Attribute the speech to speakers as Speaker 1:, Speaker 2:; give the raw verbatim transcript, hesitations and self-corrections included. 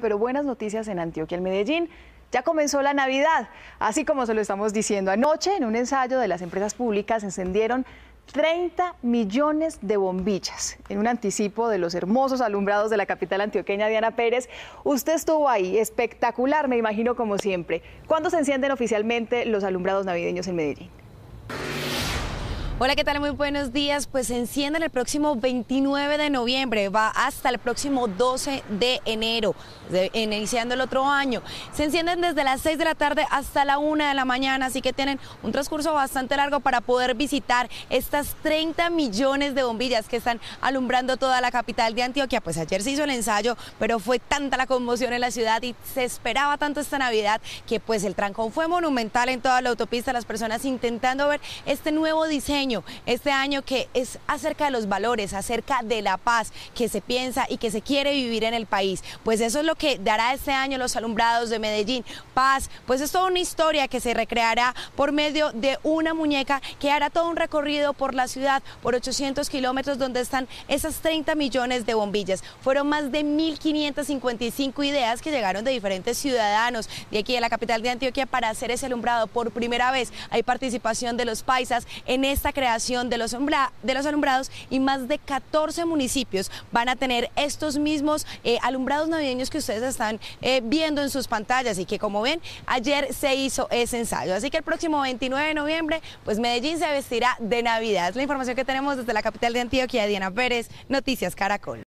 Speaker 1: pero buenas noticias en Antioquia. En Medellín ya comenzó la Navidad, así como se lo estamos diciendo. Anoche, en un ensayo de las empresas públicas, encendieron treinta millones de bombillas en un anticipo de los hermosos alumbrados de la capital antioqueña. Diana Pérez, usted estuvo ahí, espectacular, me imagino, como siempre. ¿Cuándo se encienden oficialmente los alumbrados navideños en Medellín?
Speaker 2: Hola, ¿qué tal? Muy buenos días. Pues se encienden el próximo veintinueve de noviembre, va hasta el próximo doce de enero, de, iniciando el otro año. Se encienden desde las seis de la tarde hasta la una de la mañana, así que tienen un transcurso bastante largo para poder visitar estas treinta millones de bombillas que están alumbrando toda la capital de Antioquia. Pues ayer se hizo el ensayo, pero fue tanta la conmoción en la ciudad y se esperaba tanto esta Navidad que pues el trancón fue monumental en toda la autopista, las personas intentando ver este nuevo diseño. Este año que es acerca de los valores, acerca de la paz que se piensa y que se quiere vivir en el país. Pues eso es lo que dará este año los alumbrados de Medellín. Paz, pues es toda una historia que se recreará por medio de una muñeca que hará todo un recorrido por la ciudad, por ochocientos kilómetros, donde están esas treinta millones de bombillas. Fueron más de mil quinientas cincuenta y cinco ideas que llegaron de diferentes ciudadanos de aquí de la capital de Antioquia para hacer ese alumbrado. Por primera vez hay participación de los paisas en esta creación de los, de los alumbrados, y más de catorce municipios van a tener estos mismos eh, alumbrados navideños que ustedes están eh, viendo en sus pantallas y que, como ven, ayer se hizo ese ensayo. Así que el próximo veintinueve de noviembre, pues Medellín se vestirá de Navidad. Es la información que tenemos desde la capital de Antioquia. Diana Pérez, Noticias Caracol.